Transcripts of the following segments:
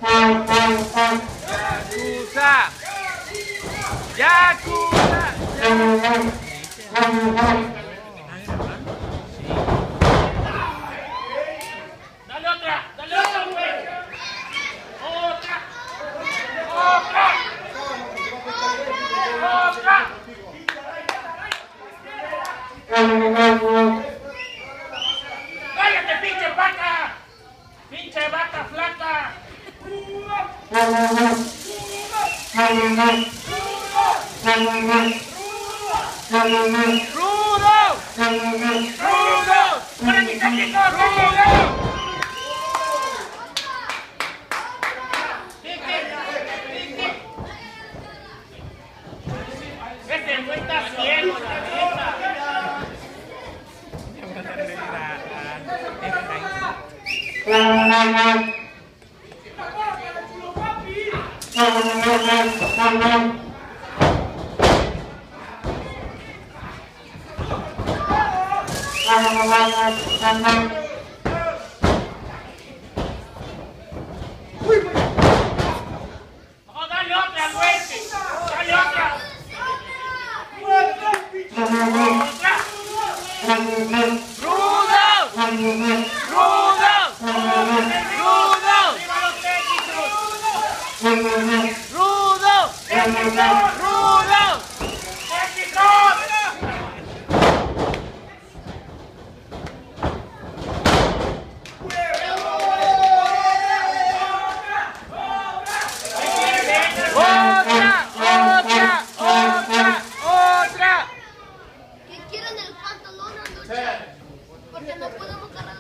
Yakuza. Dale otra, güey. Otra. ¡Cállate, pinche vaca! ¡Pinche vaca flaca! ¡Rudo! ¡Para mi técnico! ¡Rudo! Este güey está ciego, la neta. Oh, dale otra, güey. Dale otra. Porque no podemos cargar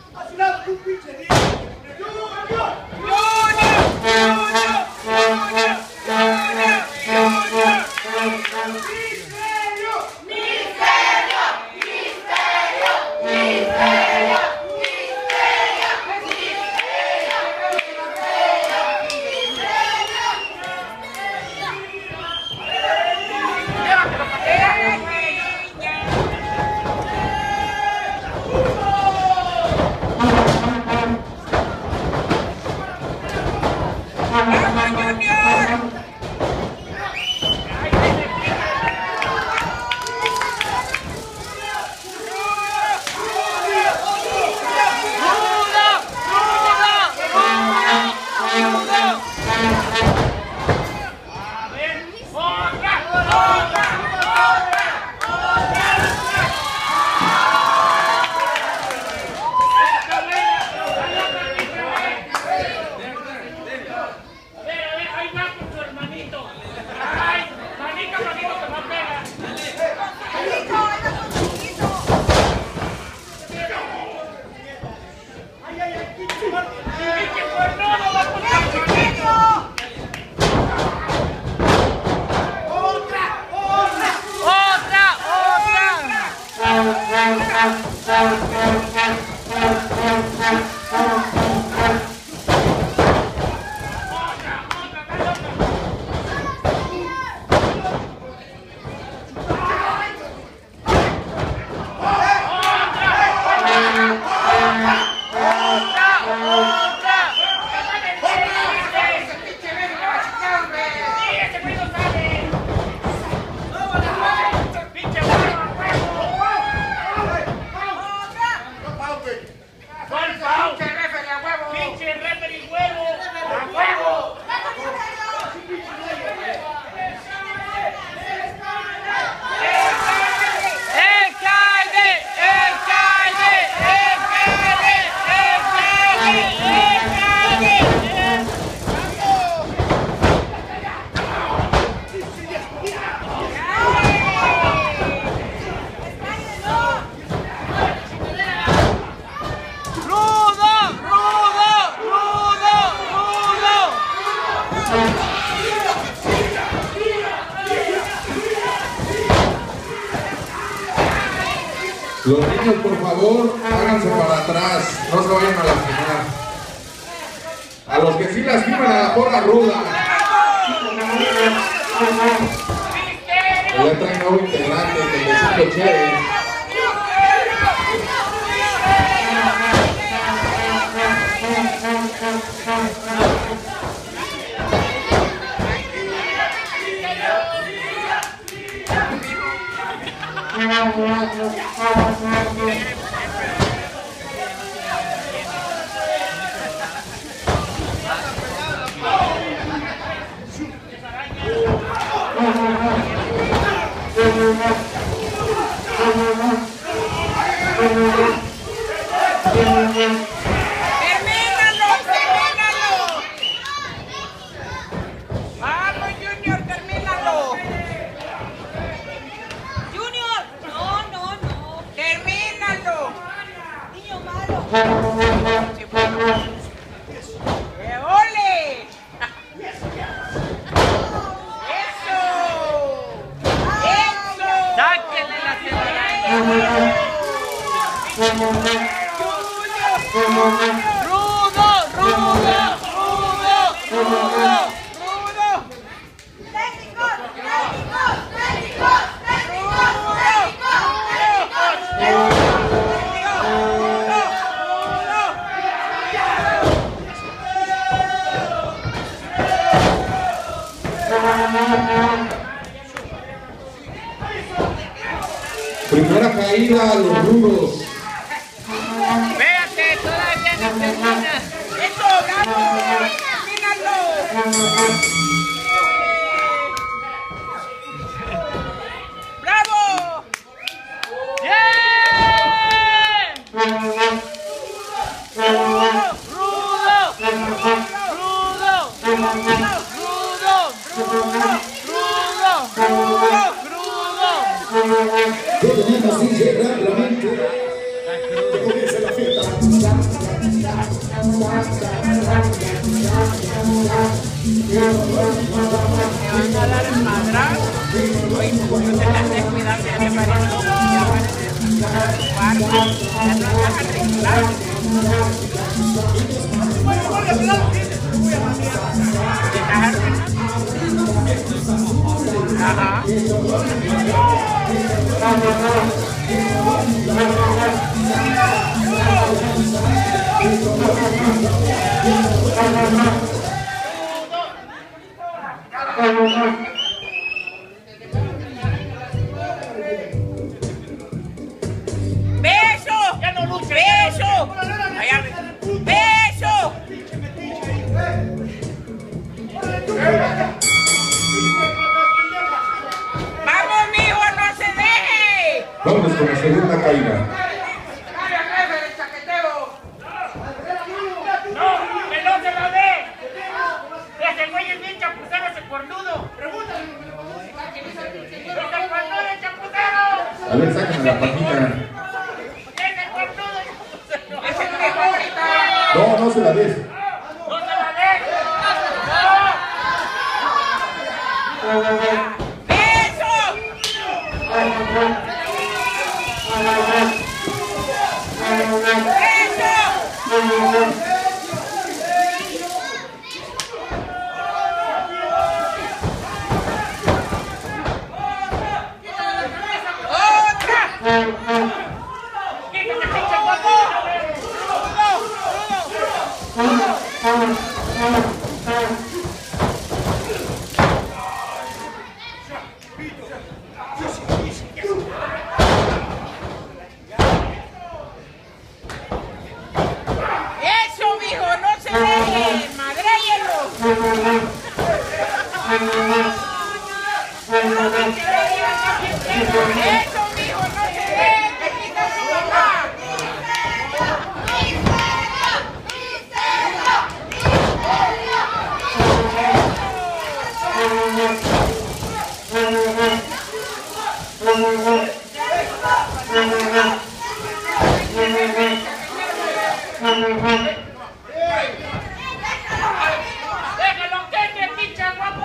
Los niños, por favor, háganse para atrás, no se vayan a lastimar. A los que sí lastiman a la porra ruda. Ya traen nuevo integrante, que les chévere. Vamos, Junior, termínalo. Junior, no. Termínalo. Niño malo. ¡Ole! ¡Eso! ¡Sáquenle la telaraña! ¡Rudo! Técnicos. Primera caída a los rudos. Espérate, todavía no termina. ¡Eso, bravo! ¡Termínalo! ¡Bravo! ¡Bien! Tenemos DJ rápidamente. Que comience la fiesta. Me van a dar el madrazo. Hoy no te las de cuidar, ya te parece. Ya parece. Barba. Ya no vas a arreglar. ¿Estás arreglando? Ajá. ¡Beso! ¡Ya no luches! ¡Beso! Allá, ¡beso! ¡Vamos, mijo! ¡No se deje! Vámonos con la segunda caída. ¡No! ¡Que no se la dé! ¡Ese güey es bien chapucero, ese cornudo! ¡Ese cornudo es chapucero! A ver, sáquenme la patita. ¡Ese cornudo es chapucero! ¡Es el mejor ahorita! No, no se la des. ¡No se la dé! ¡Beso! ¡Beso! ¡Otra! ¡Quítate, pinche guapo! ¡Eso, mijo! ¡No se deje! ¡Madréyelo! ¡Eso, mijo! ¡No se deje! ¡Te quita su mamá! ¡Déjalo que te pinche guapo!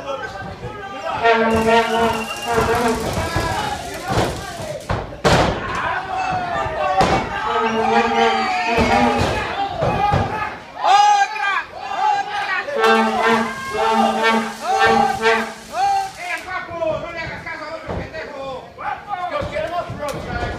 ¡Otra! Guapo, no le hagas caso a otro pendejo. Yo quiero más broadcast.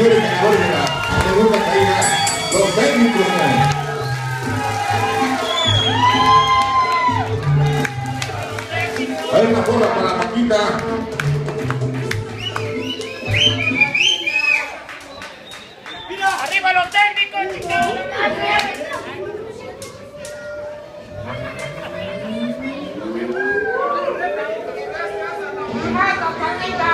señores ganadores de la segunda caída, los técnicos. Hay una porra para la Paquita. ¡Arriba los técnicos, chicos! ¡Mata, Paquita!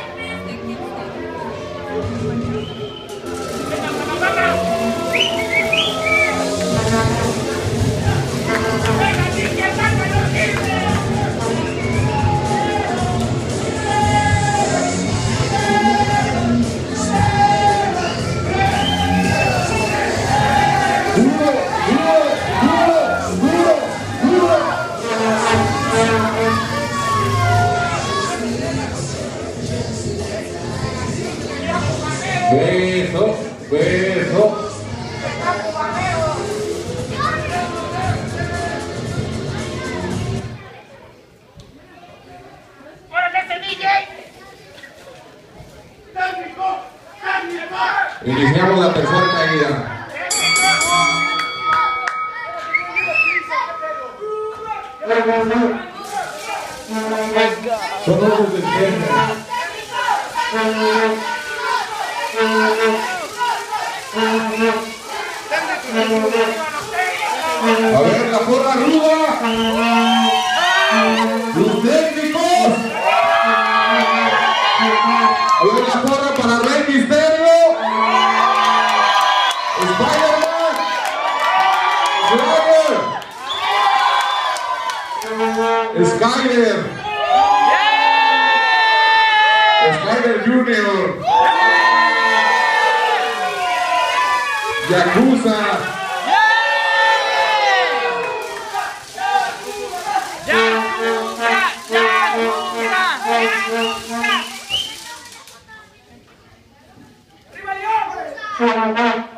Beso, beso. ¡Órale ese DJ! ¡Técnico! ¡Técnico! Iniciamos la tercera caída. Son ojos de izquierda. A ver, la porra ruda. Los técnicos. A ver, la porra para Rey Misterio. Spider-Man. Skyler. Skyler Junior. Yakuza. ¡Arriba, León!